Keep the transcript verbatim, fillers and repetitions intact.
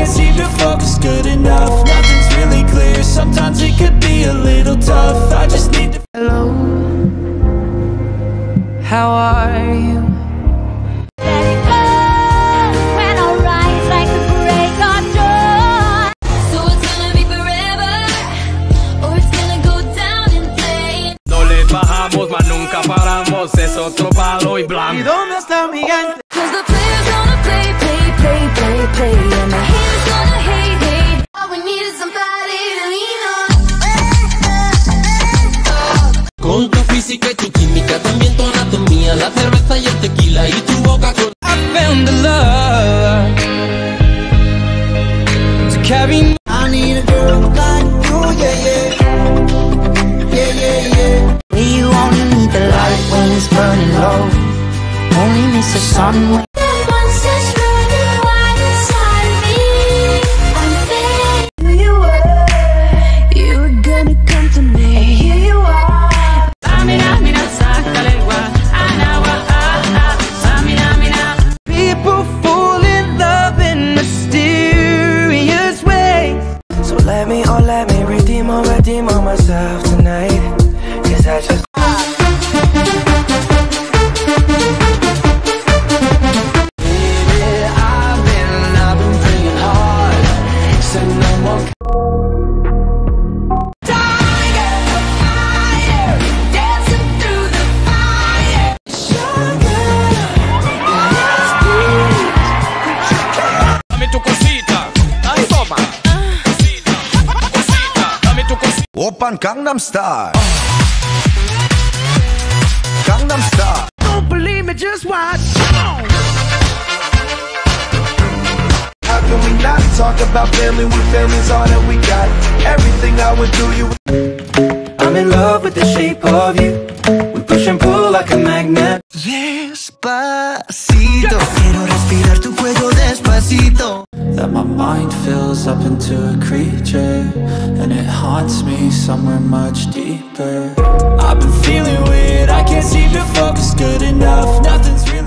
can't seem to focus good enough. Nothing's really clear, sometimes it could be a little tough. I just need to. Hello, how are you? Let it go when I rise like the break of dawn. So it's gonna be forever, or it's gonna go down in flames. No le bajamos, mas nunca paramos, es otro palo y blanco. ¿Y dónde está mi gigante? Cause the players gonna play, play, play, play, play, and the haters gonna hate, hate. All we need is somebody to lean on. Con tu física y tu química, también tu anatomía, la cerveza y el tequila y tu boca con. I found the love to carry me. I need a girl like you, yeah, yeah. Yeah, yeah, yeah. You only need the light when it's burning low. Only miss the sun when. Someone says running wild inside of me. I'm feeling who you were. You were gonna come to me. And here you are. Amina, mina, sakalegua, anawa, ah, ah, amina, mina. People fall in love in mysterious ways. So let me, oh let me redeem or redeem on myself tonight. Cause I just. Oppan Gangnam Style. Gangnam Style. Don't believe me, just watch. How can we not talk about family when family's all that we got? Everything I would do, you. I'm in love with the shape of you. We push and pull like a magnet. Despacito, quiero respirar tu cuello despacito. That my mind fills up into a creature, and it haunts me somewhere much deeper. I've been feeling weird, I can't seem to focus good enough. Nothing's really